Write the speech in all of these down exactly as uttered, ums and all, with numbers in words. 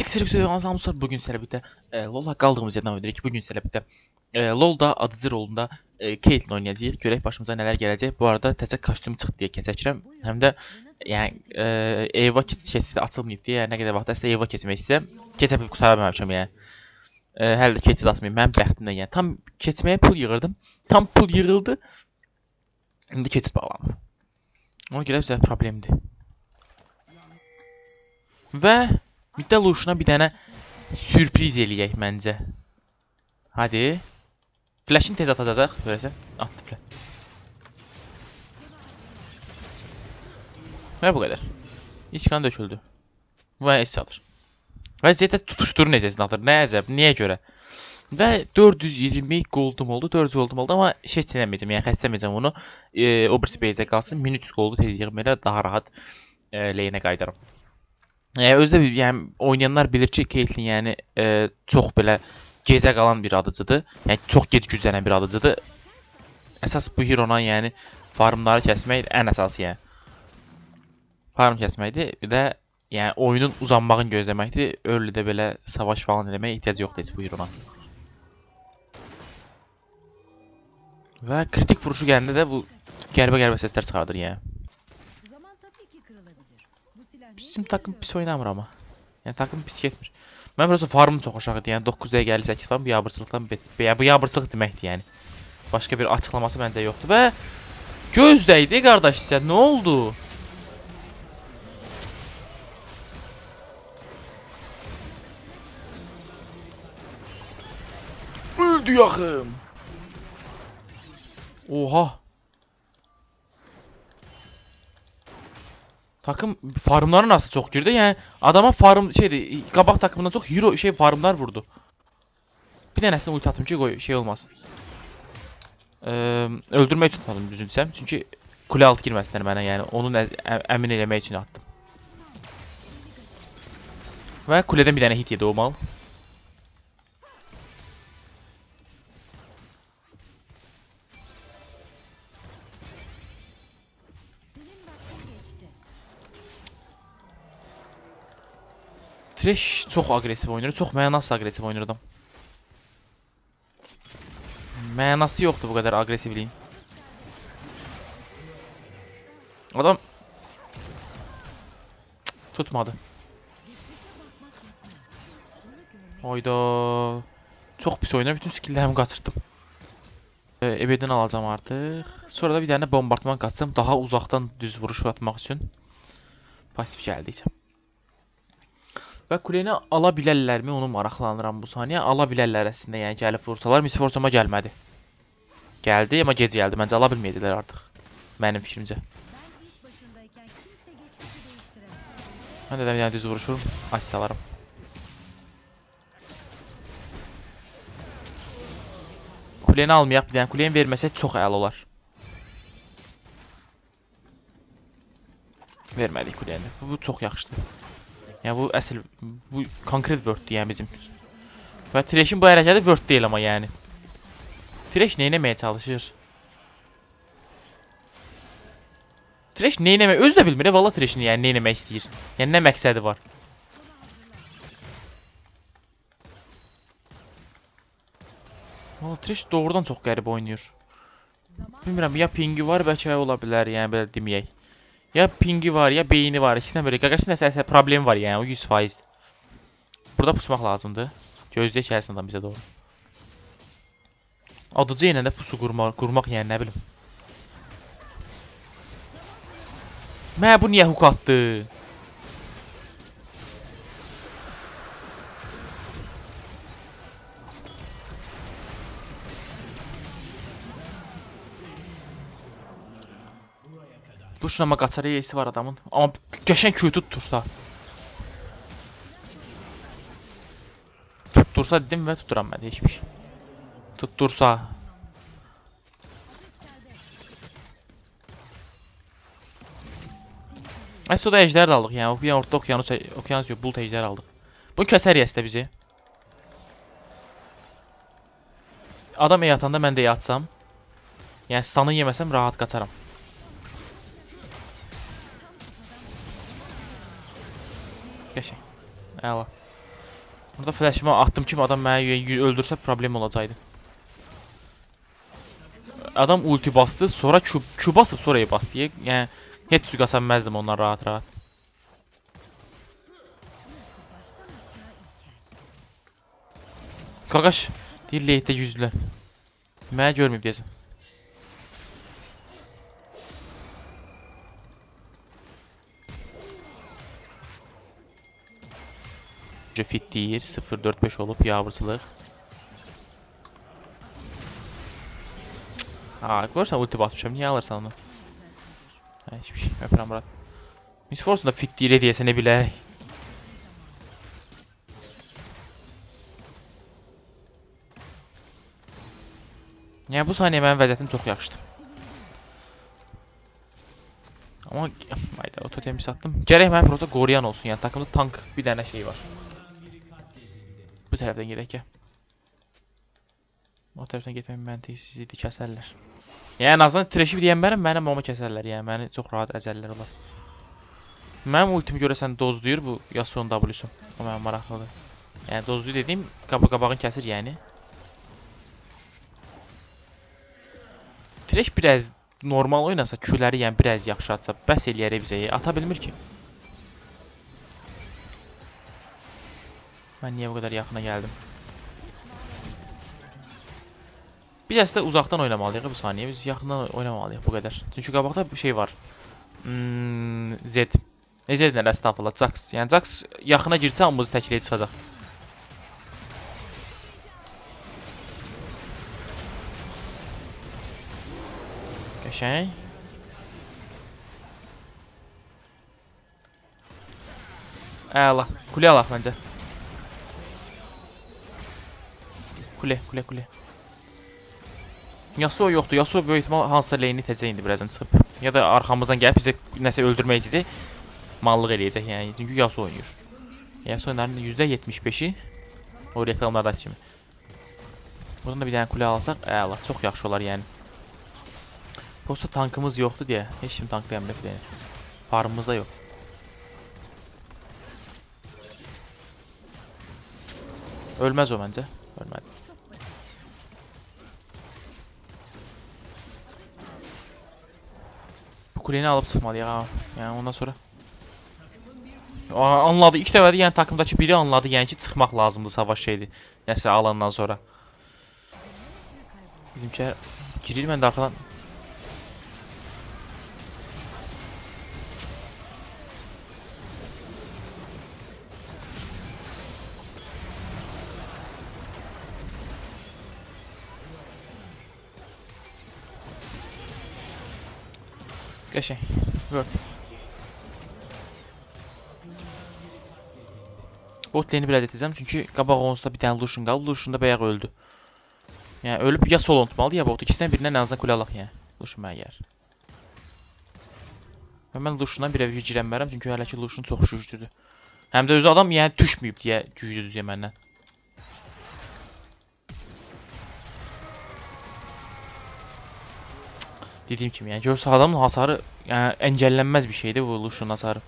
Herkese selam salamlar. Bugün sizlerle birlikte e, LoL'a kaldığımız yerden devam edirik. Bugün sizlerle birlikte e, LoL'da adıcı rolunda e, Caitlyn oynayacağıq. Görək başımıza nələr gələcək. Bu arada təzə kostyum çıxdı deyə keçəcəm. Həm də yəni e, Eva keçisi açılmayıb deyə nə qədər vaxt əslində Eva keçmək istəyirəm. Keçə bilib qutara bilməmişəm yəni. E, hələ də keçid atmayım. Mənim bəxtimdən yəni. Tam keçməyə pul yığırdım. Tam pul yığıldı. İndi keçid bağlanıb. Ona görə bizə problemdir. Və Middə Lucian'a bir dənə sürpriz eləyək məncə. Hadi. Flash'ini tez atacaq. Görəsən. Atdı flash. Və bu qədər. İç kan döküldü. Və es alır. Vəziyyətə tutuşduru necəsini atır. Nə əzəb? Niyə görə? Və dörd yüz iyirmi goldum oldu. dörd yüz goldum oldu. Amma heç eləməyəcəm. Yəni xəstəməyəcəm onu. E, Overspace'e qalsın. min üç yüz goldu tez yığım elə daha rahat e, lane'ə qayıdaram. E, özdə yəni oynayanlar bilir ki, Caitlyn yəni e, çox belə gecə qalan bir adıcıdır. Yəni çox gec güclənən bir adıcıdır. Əsas bu hero-na yəni farmları kəsmək ən əsası yəni. Farm kəsməkdir. Bir də yəni oyunun uzanmağını gözləməkdir. Early-də belə savaş falan eləməyə ehtiyac yoxdur heç bu hero-na. Və kritik vuruşu gələndə də bu qəribə-qəribə səslər çıxardır yəni. Bizim takım pis oynamır ama. Yəni takım pis getmir. Mən просто farmım çox aşağıdır. Yəni doqquz dəqiqə əlli səkkiz falan bu yabırçılıqdan ya bu yabırçılıq deməkdir yəni. Başqa bir açıqlaması məncə yoxdur və gözdəydi qardaş sizə. Nə oldu? Öldü yaxım. Oha. Takım farmları nasıl çok girdi yani adama farm şeydi qabaq takımından çok hero şey farmlar vurdu. Bir dənəsini ulti atım ki qoy şey olmasın. Ee, öldürmək üçün tutmadım düzün desəm çünki kule altı girməsinlər mənə yəni onu əmin eləmək üçün attım. Və kuledən bir dənə hit yedi o mal. Thresh çox agresif oynayır, çox mənasız agresif oynayır adam. Mənası yoxdur bu qədər agresivliyin. Adam Cık, tutmadı. Oyda çox pis oynayır, bütün skilllərimi qaçırtdım. E, ebedin alacağım artıq. Sonra da bir dənə bombardman qaçsam daha uzaqdan düz vuruş atmaq üçün. Pasif gəldiysə. Və kuleni ala bilərlərmi onu maraqlanıram bu saniyə. Ala bilərlər əslində, yəni gəlib vursalar. Miss Forsama gəlmədi. Gəldi, amma gec gəldi. Məncə ala bilməyədilər artıq. Mənim fikrimcə. Mən də bir dənə düz vuruşurum. Asit alarım. Kuleni almayaq. Bir dənə kuleni verməsək çox əla olar. Vermədik kuleni. Bu çox yaxşıdır. Yəni bu əsl bu konkret worddur yəni bizim. Və Thresh'in bu hərəkəti word deyil amma yəni. Thresh nə etməyə çalışır? Thresh nə etməyə özü də bilmir, valla Thresh'in yəni nə etmək istəyir. Yəni nə məqsədi var? Valla Thresh doğrudan çox qəribə oynayır. Bilmirəm ya pingi var, bəlkə ola bilər, yəni belə deməyək. Ya pingi var, ya beyni var. İkisindən böyle. Qaqaşın nəsə problemi var yəni. O yüz faiz. Burada pusmaq lazımdır. Gözləyək gəlsin adam bizə doğru. Adıcı yenə də pusu qurmaq, qurmaq yəni nə bilim. Mə bu niyə hook atdı? Lucian amma qaçar yeyisi var adamın. Amma qəşəng Q tuttursa. Tuttursa dedim və tutturam mən heç bir şey. Tuttursa. Əsl o da əjdər də aldıq yəni. Bir ortada okyanus, okyanus yox, bulut əjdər aldıq. Bunu kəsər yəsdə bizi. Adam ey atanda mən də ey atsam. Yəni stanı yeməsəm rahat qaçaram. Qəşəng. Əla. Burada flash'ımı attım ki adam məni öldürsə problem olacaqdı. Adam ulti bastı, sonra Q, Q basıb sonra E bastı. Yəni heç su qaçanməzdim ondan rahat rahat. Qaqaş deyir late'də yüzlü. Mənə görməyib deyəsən. Fit deyir, sıfır dörd beş olub yavruçılıq. Haa, görürsən ulti basmışam, niyə alırsan onu? Hə, hiçbir şey, öpürəm Murat. Miss Fortune da fit deyir deyəsə nə bilərək. Yəni bu saniyə mənim vəziyyətim çox yaxşıdır. Amma, ayda, o totemi satdım. Gərək mən prosta qoruyan olsun, yəni takımda tank bir dənə şey var. Bu tərəfdən gedək ya. O tərəfdən getmək məntiqsiz idi, kəsərlər. Yəni ən azından trash'i deyən mənim, mənim onu kəsərlər, yəni məni çox rahat əzəllər olar. Mənim ultimi görəsən dozluyur bu Yasuo'nun W'su. O mənim maraqlıdır. Yəni dozluyu dediyim qaba-qabağını kəsir yəni. Trash biraz normal oynasa, Q'ləri yəni biraz yaxşı atsa, bəs eləyər evzəyi, ata bilmir ki. Mən niyə bu qədər yaxına gəldim? Biz əslində uzaqdan oynamalıyıq bu saniyə, biz yaxından oynamalıyıq bu qədər. Çünki qabaqda bir şey var. Hmm, Z. E Z-dən əstəğfurullah, Jax. Yəni Jax yaxına girsə hamımızı təkliyə çıxacaq. Qəşəng. Əla, kule alaq məncə. Kule, kule, kule. Yasuo yoxdur. Yasuo böyük ihtimal hansısa lane'i təcə indi birazdan çıxıb. Ya da arxamızdan gəlib bizə nəsə öldürmək istəyəcək. Mallıq eləyəcək yəni. Çünki Yasuo oynayır. Yasuo'ların yüzdə yetmiş beşi o reklamlardakı kimi. Buradan da bir dənə kule alsaq, əla, çox yaxşı olar yəni. Prosta tankımız yoxdur deyə. Heç kim tanklayam da filan. Farmımız da yox. Ölməz o məncə. Ölmədi. Bu kuleni alıb çıxmalıyıq ha. Yəni ondan sonra. Anladı. İlk dəfədə yəni takımdakı biri anladı. Yəni ki çıxmaq lazımdır savaş şeydi. Nəsə alandan sonra. Bizimkilər girir, mən də arxadan. Qəşəng. Word. Bot lane'i biraz etəcəm çünki qabaq onsuzda bir dənə Lucian qalıb. Lucian da bayaq öldü. Yəni ölüb ya solo unutmalı ya bot. İkisindən birindən ən azından kule alaq yəni. Lucian mənə gəlir. Və mən Lucian'dan bir əvvəl girənmərəm çünki hələ ki Lucian çox güclüdür. Həm də özü adam yəni düşməyib deyə güclüdür deyə məndən. Dediyim kimi, yəni görsə adamın hasarı yəni əngəllənməz bir şeydir bu Lucian hasarı.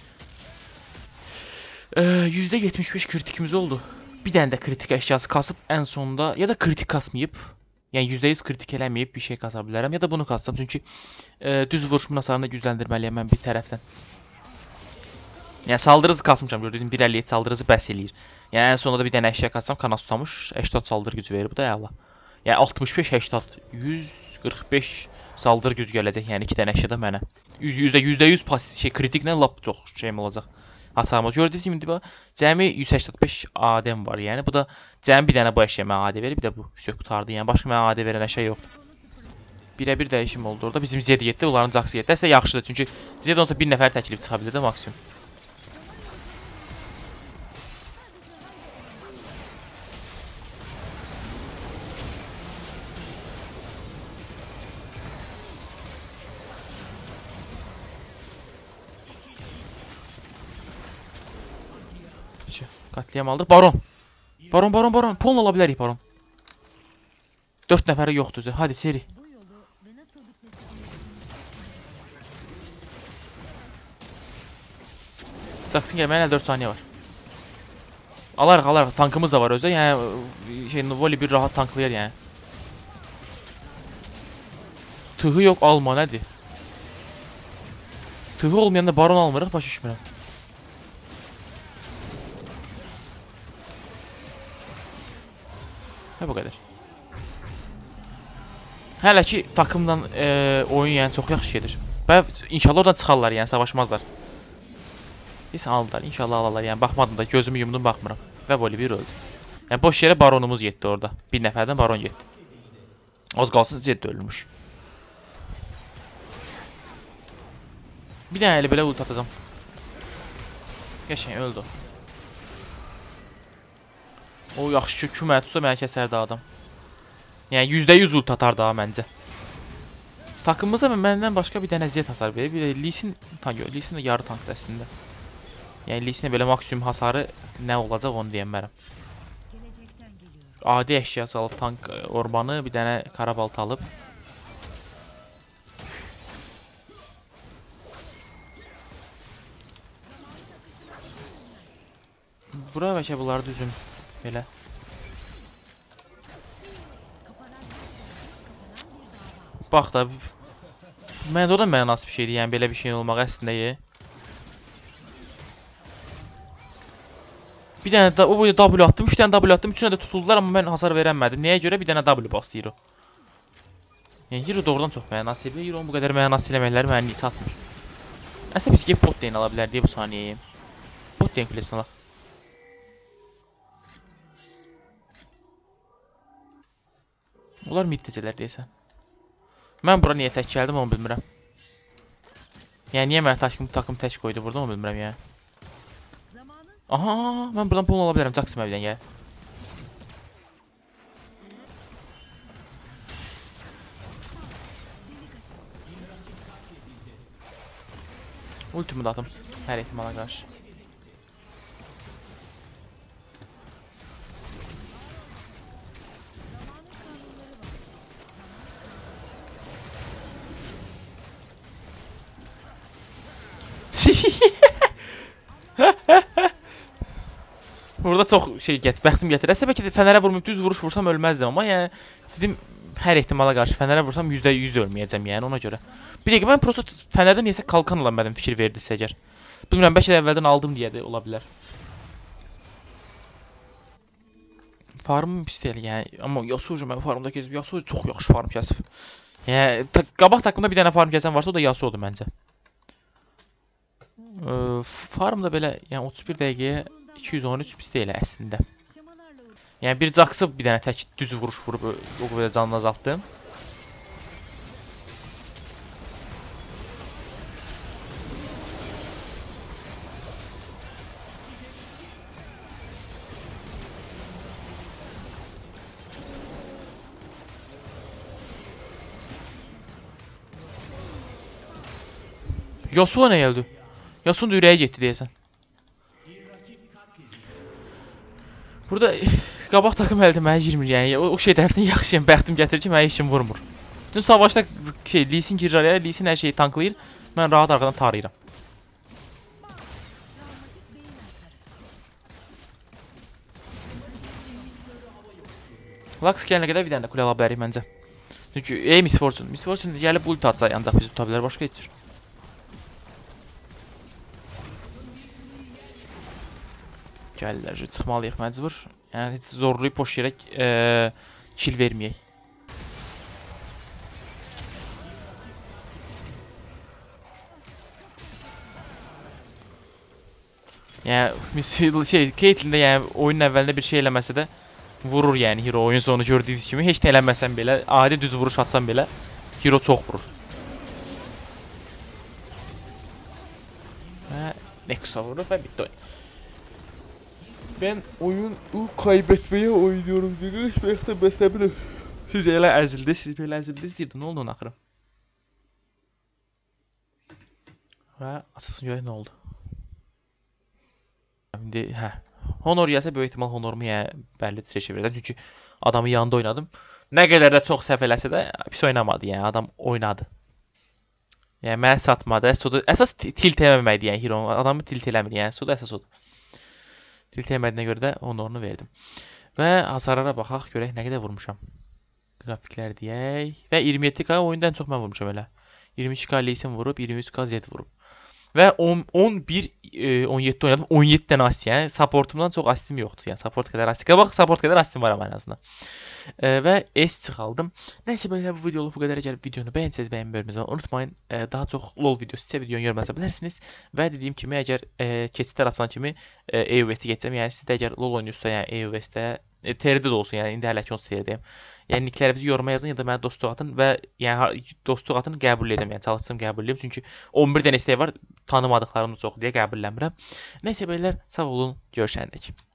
yüzdə yetmiş beş kritikimiz oldu. Bir dənə də kritik əşyası kasıb ən sonunda ya da kritik kasmayıb, yəni yüzdə yüz kritik eləməyib bir şey kasa bilərəm ya da bunu kassam çünki e, düz vuruşumun hasarını gücləndirməliyəm mən bir tərəfdən. Yəni saldırı hızı kasmışam, gördüyüm bir əlli yeddi saldırı hızı bəs eləyir. Yəni ən sonunda da bir dənə əşya kassam kana susamış, səksən saldırı gücü verir, bu da əla. Yəni altmış beş səksən yüz qırx beş saldırı gücü gələcək, yəni iki dənə əşyada mənə. yüzdə yüz pas şey kritiklə lap çox şeyim olacaq. Hasarımız gördüyünüz kimi bax, cəmi yüz səksən beş A D-m var. Yəni bu da cəmi bir dənə bu əşya mənə A D verir, bir də bu sök qutardı. Yəni başqa mənə A D verən əşya yoxdur. Birə-bir dəyişim oldu orada. Bizim Z getdi, onların Jax getdi. Əslində yaxşıdır çünki Z olsa bir nəfər təklif çıxa bilir də maksimum. Qatliam aldıq. Baron. Baron, baron, baron. Pol ala bilərik baron. dörd nəfəri yoxdur. Hadi seri. Jax'ın gəlməyə dörd saniyə var. Alarıq, alarıq. Tankımız da var özdə. Yəni şey Voli bir rahat tanklayır yəni. Tığı yox, alma nədir? Tığı olmayanda baron almırıq, başa düşmürəm. Hə bu qədər. Hələ ki takımdan e, oyun yəni çox yaxşı gedir. Və inşallah oradan çıxarlar, yəni savaşmazlar. Biz aldılar, inşallah alarlar. Yəni baxmadım da, gözümü yumdum, baxmıram. Və Voli bir öldü. Yəni boş yerə baronumuz getdi orada. Bir nəfərdən baron getdi. Az qalsın Zed ölmüş. Bir dənə elə belə ult atacam. Qəşəng öldü. O yaxşı ki, kümə tutsa mənə kəsərdi adam. Yəni yüzdə yüz ult atar daha məncə. Takımımıza məndən başqa bir dənə Zed hasar verir. Bir də Lee Sin, tank yox, Lee Sin də yarı tankdır əslində. Yəni Lee Sinə belə maksimum hasarı nə olacaq onu deyənmərəm. Adi əşyası alıb tank ormanı, bir dənə karabalta alıb. Bura bəlkə bunları düzün belə. Bax da məndə o da mənasız bir şeydir, yəni belə bir şeyin olmaq əslində ye. Bir dənə da o boyda W attım, üç dənə W attım, üçünə də tutuldular amma mən hasar verəmədim. Nəyə görə? Bir dənə W bastı Hero. Yəni Hero doğrudan çox mənasız. Hero'nun bu qədər mənasız eləməkləri məni tatmır. Əslində biz ki bot lane ala bilər deyə bu saniyəyə. Bot lane kulesini alaq. Onlar middəcələr deyəsən. Mən bura niyə tək gəldim onu bilmirəm. Yəni niyə mənə takım, takım tək qoydu burada onu bilmirəm yəni. Aha, mən buradan pulunu ala bilərəm, Jackson əvdən gəl. Ultimi də atım, hər ehtimala qarşı. Burada çox şey get, bəxtim gətir. Əslində bəlkə də fənərə vurmayıb düz vuruş vursam ölməzdim amma yəni dedim hər ehtimala qarşı fənərə vursam yüzdə yüz ölməyəcəm yəni ona görə. Bir dəqiqə mən prosta fənərdən niyəsə kalkan alan mənim fikir verdisə əgər. Bilmirəm bəlkə də əvvəldən aldım deyə də ola bilər. Farmım pis deyil yəni amma Yasuo mən farmda keçib Yasuo çox yaxşı farm kəsib. Yəni ta qabaq takımda bir dənə farm kəsən varsa o da Yasuo'dur məncə. Farm da belə yəni otuz bir dəqiqəyə iki yüz on üç pis deyil əslində. Yəni bir Jax'ı bir dənə tək düz vuruş vurub o qədər canını azaltdım. Yasuo nə gəldi? Yasuo'nun da ürəyi getdi deyəsən. Burada qabaq takım əldə mənə girmir yəni. O, o şey tərəfdən yaxşıyam, bəxtim gətirir ki, mənə heç kim vurmur. Dün savaşda şey Lee Sin girir araya, Lee Sin hər şeyi tanklayır. Mən rahat arqadan tarayıram. Lux gələnə qədər bir dənə də kule ala bilərik məncə. Çünki ey Miss Fortune, Miss Fortune gəlib ulti atsa ancaq bizi tuta bilər, başqa heç cür. Gəlirlər, çıxmalıyıq məcbur. Yəni zorlayıb boş yerə e, kill verməyək. Yəni şey Caitlyn də yəni oyunun əvvəlində bir şey eləməsə də vurur yəni Hero oyun sonu gördüyünüz kimi heç də eləməsən belə adi düz vuruş atsan belə Hero çox vurur. Və Nexus'a vurur və bitti oyun. Ben oyunu kaybetmeye oynuyorum dediniz. Belki de beslebilirim. Siz elə əzildiniz, siz belə əzildiniz deyirdi. Ne oldu onun axırı? Və açılsın görək nə oldu. İndi hə. Honor gəlsə böyük ehtimal honorumu yəni bəlli treşə verəcəm. Çünki adamı yanında oynadım. Nə qədər də çox səhv eləsə də pis oynamadı yəni. Adam oynadı. Yəni mənə satmadı. Əsas, əsas tilt eləməməkdir yəni Hero. Adamı tilt eləmir yəni. Suda əsas odur. Tilt eləmədiyinə görə də onun onu verdim. Və hasarlara baxaq, görək nə qədər vurmuşam. Qrafiklər deyək. Və iyirmi yeddi K oyunda ən çox mən vurmuşam elə. iyirmi iki K Lee vurub, iyirmi üç K Zed vurub. Və on, on bir, on yeddi oynadım. on yeddi dənə asist, yəni supportumdan çox asistim yoxdur. Yəni support qədər asist. Bax, support qədər asistim var amma ən azından. E, və S çıxaldım. Nəysə belə bu videoluk bu qədər. Əgər videonu bəyənsəniz bəyənməyi bölümünüzə unutmayın. E, daha çox LoL videosu sizə videonu görmənizə bilərsiniz. Və dediyim kimi əgər e, keçidlər açılan kimi e, E U S-ə geçsəm, yəni siz də əgər LoL oynayırsınızsa, yəni E U S-də e, T R D də olsun, yəni indi hələ ki onsuz T R D-yəm. Yəni nicklərinizi yoruma yazın ya da mənə dostluq atın və yəni dostluq atın, qəbul edəcəm. Yəni çalışsam qəbul edeyim çünki on bir dənə istək var, tanımadıqlarım çox deyə qəbul eləmirəm. Nəysə belə, sağ olun, görüşəndək.